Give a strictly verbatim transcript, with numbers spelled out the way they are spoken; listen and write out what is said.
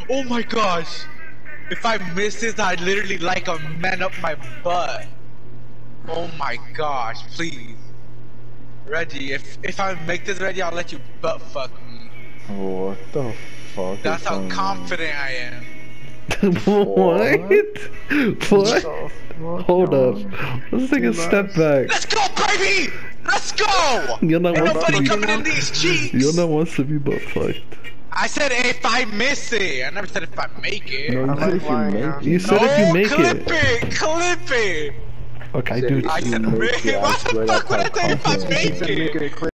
Oh my gosh! If I miss this, I literally like a man up my butt. Oh my gosh, please. Reggie, if if I make this, Reggie, I'll let you butt fuck me. What the fuck? That's how confident I am. What? What? Hold up. Let's take a step back. Let's go, baby! Let's go! You're not Ain't wants to nobody be. coming in these cheeks! You're not wants to be butt fucked. I said if I miss it. I never said if I make it. No, you said if you make it. You said if you make clip it. it! Clip it! Okay, dude. I said, man, make it, I why the swear fuck that's would I how tell you if I confident make I am. it?